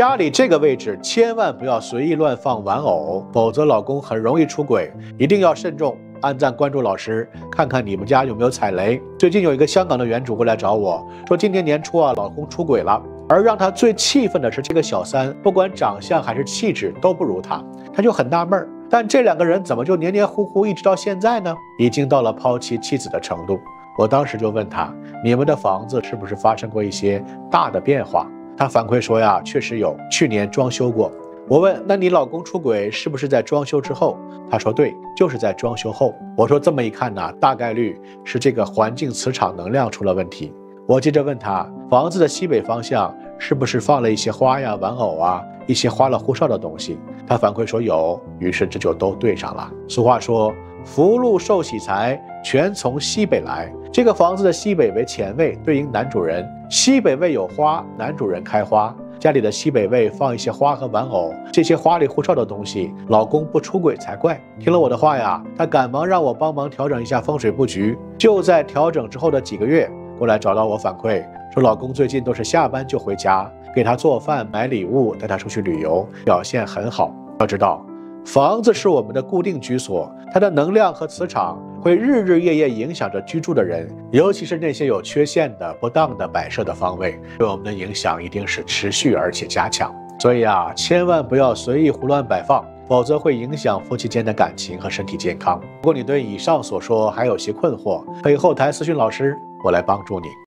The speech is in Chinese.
家里这个位置千万不要随意乱放玩偶，否则老公很容易出轨，一定要慎重。按赞关注老师，看看你们家有没有踩雷。最近有一个香港的原主过来找我说，今年年初老公出轨了，而让她最气愤的是这个小三，不管长相还是气质都不如她，她就很纳闷，但这两个人怎么就黏黏糊糊一直到现在呢？已经到了抛弃妻子的程度。我当时就问她，你们的房子是不是发生过一些大的变化？她反馈说呀，确实有，去年装修过。我问，那你老公出轨是不是在装修之后？他说对，就是在装修后。我说这么一看呢，大概率是这个环境磁场能量出了问题。我接着问他，房子的西北方向是不是放了一些花呀、玩偶啊，一些花里胡哨的东西？他反馈说有，于是这就都对上了。俗话说，福禄寿喜财全从西北来。这个房子的西北为前位，对应男主人，西北位有花，男主人开花。家里的西北位放一些花和玩偶，这些花里胡哨的东西，老公不出轨才怪。听了我的话呀，他赶忙让我帮忙调整一下风水布局。就在调整之后的几个月，过来找到我反馈，说老公最近都是下班就回家，给他做饭、买礼物，带他出去旅游，表现很好。要知道，房子是我们的固定居所，它的能量和磁场会日日夜夜影响着居住的人，尤其是那些有缺陷的、不当的摆设的方位，对我们的影响一定是持续而且加强。所以千万不要随意胡乱摆放，否则会影响夫妻间的感情和身体健康。如果你对以上所说还有些困惑，可以后台私讯老师，我来帮助你。